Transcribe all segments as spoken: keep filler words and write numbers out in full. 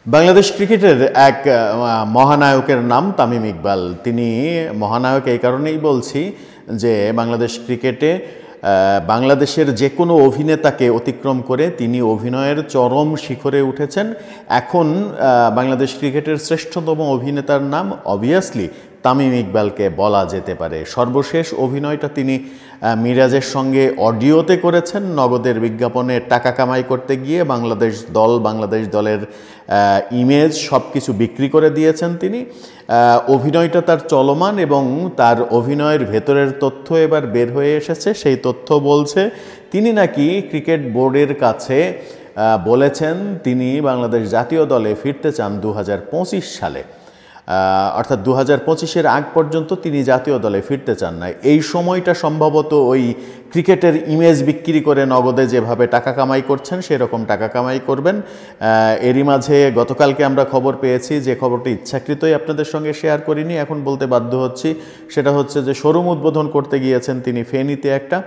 বাংলাদেশ ক্রিকেটের এক মহানায়কের নাম তামিম ইকবাল। তিনি মহানায়ক এই কারণেই বলছি যে বাংলাদেশ ক্রিকেটে বাংলাদেশের যে কোনো অভিনেতাকে অতিক্রম করে তিনি অভিনয়ের চরম শিখরে উঠেছেন। এখন বাংলাদেশ ক্রিকেটের শ্রেষ্ঠতম অভিনেতার নাম অবভিয়াসলি তামিম ইকবালকে বলা যেতে পারে। সর্বশেষ অভিনয়টা তিনি মিরাজের সঙ্গে অডিওতে করেছেন। নগদের বিজ্ঞাপনে টাকা কামাই করতে গিয়ে বাংলাদেশ দল বাংলাদেশ দলের ইমেজ সব কিছু বিক্রি করে দিয়েছেন তিনি। অভিনয়টা তার চলমান এবং তার অভিনয়ের ভেতরের তথ্য এবার বের হয়ে এসেছে। সেই তথ্য বলছে তিনি নাকি ক্রিকেট বোর্ডের কাছে বলেছেন তিনি বাংলাদেশ জাতীয় দলে ফিরতে চান দু হাজার পঁচিশ সালে, অর্থাৎ দু হাজার পঁচিশের আগ পর্যন্ত তিনি জাতীয় দলে ফিরতে চান না। এই সময়টা সম্ভবত ওই ক্রিকেটের ইমেজ বিক্রি করে নগদে যেভাবে টাকা কামাই করছেন সেরকম টাকা কামাই করবেন। এরই মাঝে গতকালকে আমরা খবর পেয়েছি, যে খবরটি ইচ্ছাকৃতই আপনাদের সঙ্গে শেয়ার করিনি, এখন বলতে বাধ্য হচ্ছি, সেটা হচ্ছে যে শোরুম উদ্বোধন করতে গিয়েছেন তিনি ফেনীতে একটা।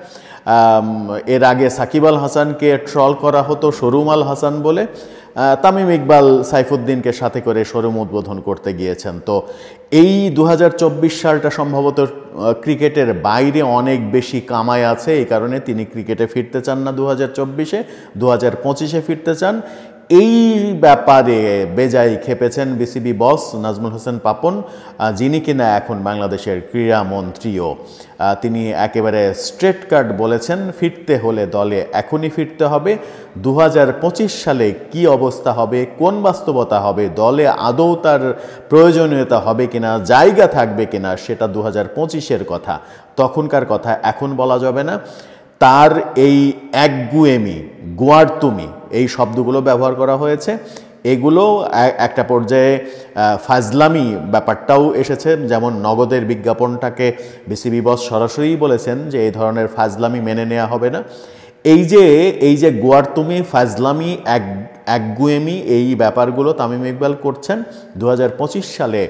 এর আগে সাকিব আল হাসানকে ট্রল করা হতো শোরুম আল হাসান বলে। তামিম ইকবাল সাইফুদ্দিনকে সাথে করে শোরুম উদ্বোধন করতে গিয়েছেন। তো এই দু হাজার চব্বিশ সালটা সম্ভবত ক্রিকেটের বাইরে অনেক বেশি কামাই আছে, এই কারণে তিনি ক্রিকেটে ফিরতে চান না দু হাজার চব্বিশে, দু হাজার পঁচিশে ফিরতে চান। এই ব্যাপারে বেজায় খেপেছেন বিসিবি বস নাজমুল হোসেন পাপন, যিনি কিনা এখন বাংলাদেশের ক্রীড়ামন্ত্রীও। তিনি একেবারে স্ট্রেট কাট বলেছেন ফিরতে হলে দলে এখনই ফিরতে হবে। দু হাজার পঁচিশ সালে কি অবস্থা হবে, কোন বাস্তবতা হবে, দলে আদৌ তার প্রয়োজনীয়তা হবে কিনা, জায়গা থাকবে কিনা, সেটা দু হাজার পঁচিশের কথা, তখনকার কথা এখন বলা যাবে না। তার এই একগুয়েমি, গোয়ার্তুমি, এই শব্দগুলো ব্যবহার করা হয়েছে। এগুলো একটা পর্যায়ে ফাজলামি ব্যাপারটাও এসেছে। যেমন নগদের বিজ্ঞাপনটাকে বিসিবি বস সরাসরি বলেছেন যে এই ধরনের ফাজলামি মেনে নেওয়া হবে না। এই যে এই যে গোয়ার্তুমি, ফাজলামি, এক একগুয়েমি, এই ব্যাপারগুলো তামিম ইকবাল করছেন। দু হাজার পঁচিশ সালে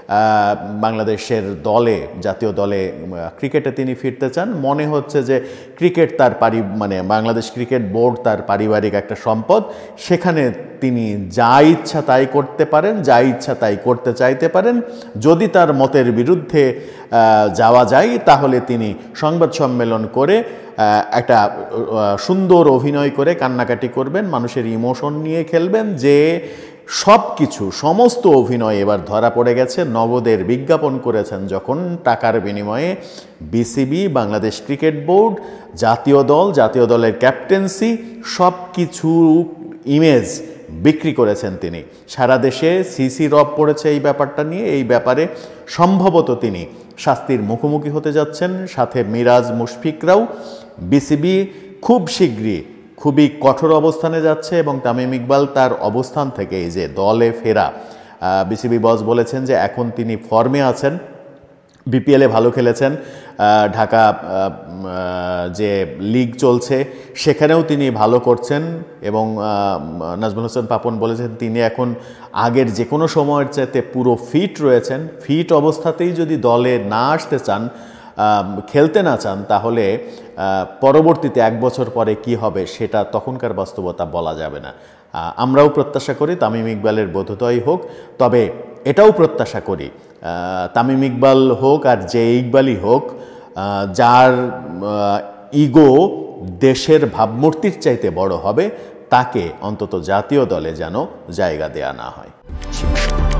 বাংলাদেশের দলে, জাতীয় দলে ক্রিকেটে তিনি ফিরতে চান। মনে হচ্ছে যে ক্রিকেট তার পারি মানে বাংলাদেশ ক্রিকেট বোর্ড তার পারিবারিক একটা সম্পদ, সেখানে তিনি যা ইচ্ছা তাই করতে পারেন, যা ইচ্ছা তাই করতে চাইতে পারেন। যদি তার মতের বিরুদ্ধে যাওয়া যায় তাহলে তিনি সংবাদ সম্মেলন করে একটা সুন্দর অভিনয় করে কান্নাকাটি করবেন, মানুষের ইমোশন নিয়ে খেলবেন যে সব কিছু, সমস্ত অভিনয় এবার ধরা পড়ে গেছে। নগদের বিজ্ঞাপন করেছেন যখন, টাকার বিনিময়ে বিসিবি, বাংলাদেশ ক্রিকেট বোর্ড, জাতীয় দল, জাতীয় দলের ক্যাপ্টেন্সি, সব কিছু ইমেজ বিক্রি করেছেন তিনি। সারা দেশে সিসি রব পড়েছে এই ব্যাপারটা নিয়ে। এই ব্যাপারে সম্ভবত তিনি শাস্তির মুখোমুখি হতে যাচ্ছেন, সাথে মিরাজ, মুশফিকরাও। বিসিবি খুব শীঘ্রই খুবই কঠোর অবস্থানে যাচ্ছে এবং তামিম ইকবাল তার অবস্থান থেকে এই যে দলে ফেরা, বিসিবি বস বলেছেন যে এখন তিনি ফর্মে আছেন, বিপিএলে ভালো খেলেছেন, ঢাকা যে লিগ চলছে সেখানেও তিনি ভালো করছেন এবং নাজমুল হোসেন পাপন বলেছেন তিনি এখন আগের যে কোনো সময়ের চাইতে পুরো ফিট রয়েছেন। ফিট অবস্থাতেই যদি দলে না আসতে চান, খেলতে না চান, তাহলে পরবর্তীতে এক বছর পরে কি হবে সেটা তখনকার বাস্তবতা বলা যাবে না। আমরাও প্রত্যাশা করি তামিম ইকবালের বোধোদয় হোক, তবে এটাও প্রত্যাশা করি তামিম ইকবাল হোক আর যে ইকবালই হোক, যার ইগো দেশের ভাবমূর্তির চাইতে বড় হবে, তাকে অন্তত জাতীয় দলে যেন জায়গা দেয়া না হয়।